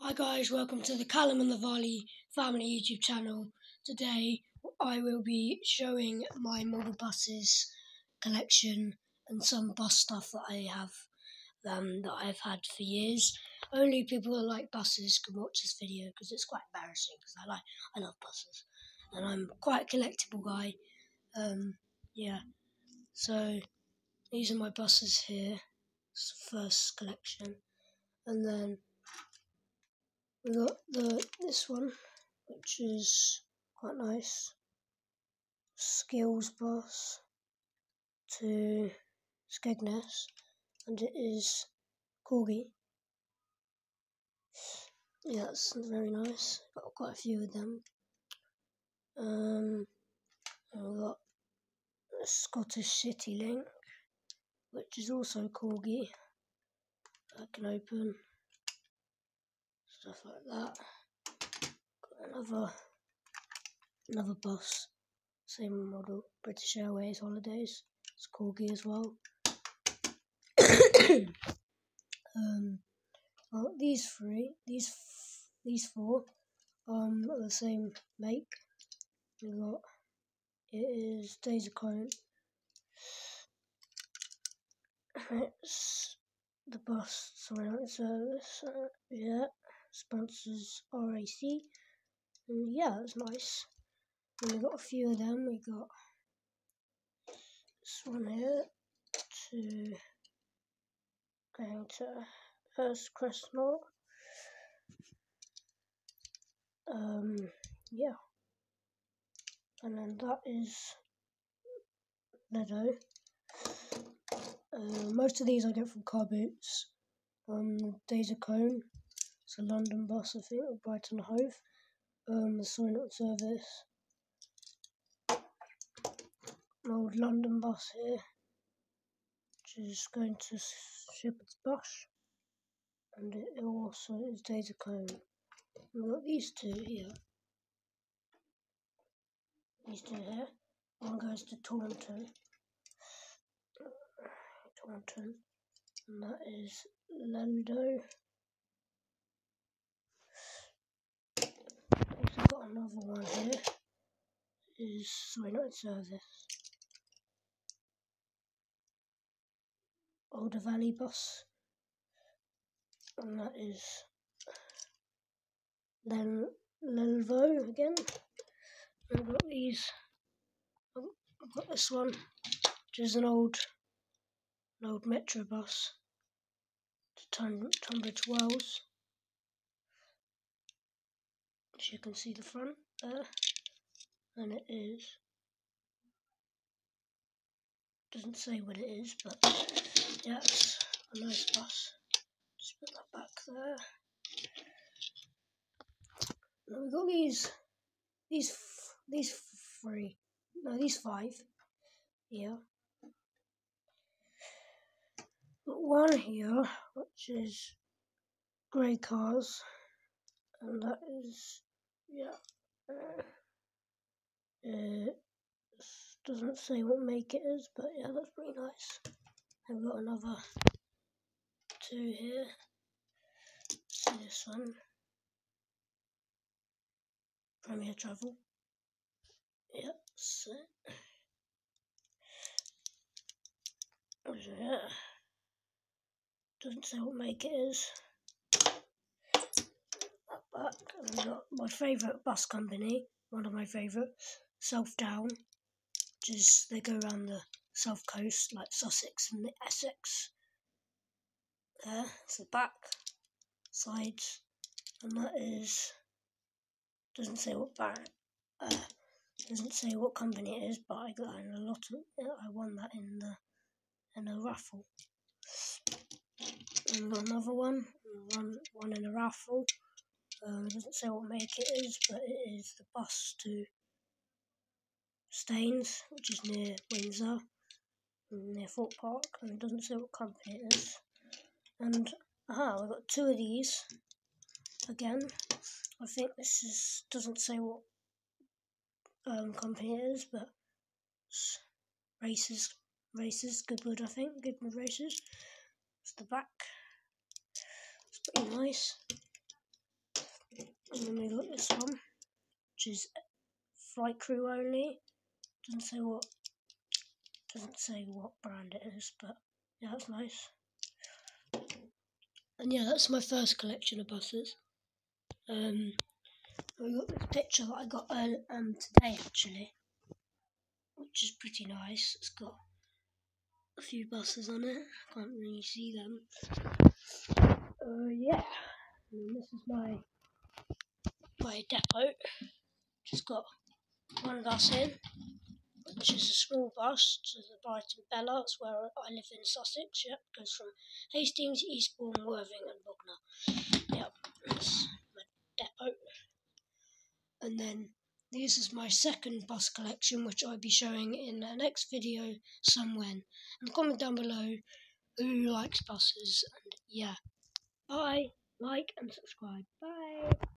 Hi guys, welcome to the Callum and the Varley family YouTube channel. Today I will be showing my model buses collection and some bus stuff that I have that I've had for years. Only people who like buses can watch this video because it's quite embarrassing because I love buses and I'm quite a collectible guy. Yeah, so these are my buses here. It's the first collection, and then we got this one, which is quite nice. Skills bus to Skegness, and it is Corgi. Yeah, that's very nice. Got quite a few of them. And we got a Scottish City Link, which is also Corgi. I can open stuff like that. Got another bus, same model, British Airways Holidays. It's Corgi as well. Well, these four, are the same make. It is Days of Cone. It's the bus silent service. Yeah, sponsors RAC. And yeah, it's nice. And we got a few of them. We got this one here going to First Crestmore. Yeah. And then that is Ledo. Most of these I get from Car Boots. Days of Cone. It's a London bus, I think, or Brighton Hove. The silent service. An old London bus here, which is going to Shepherd's Bush. And it also is Days of Cone. We've got these two here. These two here. One goes to Taunton. And that is Lando. Also got another one here. Is Silent Service. Alder Valley bus. And that is then Lelvo again. I've got these. I've got this one, which is an old metro bus to Tunbridge Wells. As you can see the front there, and it doesn't say what it is, but yeah, it's a nice bus. Just put that back there. Now we've got these five here. Got one here, which is grey cars, and that is, it doesn't say what make it is, but yeah, that's pretty nice. I've got another two here. See this one, Premier Travel. Yep, so yeah, doesn't say what make it is. Back, and I've got my favourite bus company, one of my favourites, South Down, which is, they go around the south coast, like Sussex and Essex. There, it's the back, sides, and that is, doesn't say what company it is, but I got in a lot of it. I won that in a raffle. And got another one in a raffle. It doesn't say what make it is, but it is the bus to Staines, which is near Windsor, near Fort Park, and it doesn't say what company it is. And we've got two of these again. I think this doesn't say what company it is, but it's races, Goodwood, I think, Goodwood Races. It's the back. It's pretty nice. And then we got this one, which is flight crew only. Doesn't say what brand it is, but yeah, that's nice. And yeah, that's my first collection of buses. We got this picture that I got today actually, which is pretty nice. It's got a few buses on it. Can't really see them. Yeah. And this is my depot. Just got one bus in, which is a small bus to the Brighton Bella. That's where I live in Sussex. Yep, goes from Hastings, Eastbourne, Worthing, and Bognor. Yep, that's my depot. And then this is my second bus collection, which I'll be showing in the next video somewhen. And comment down below who likes buses. And yeah, bye, like and subscribe. Bye.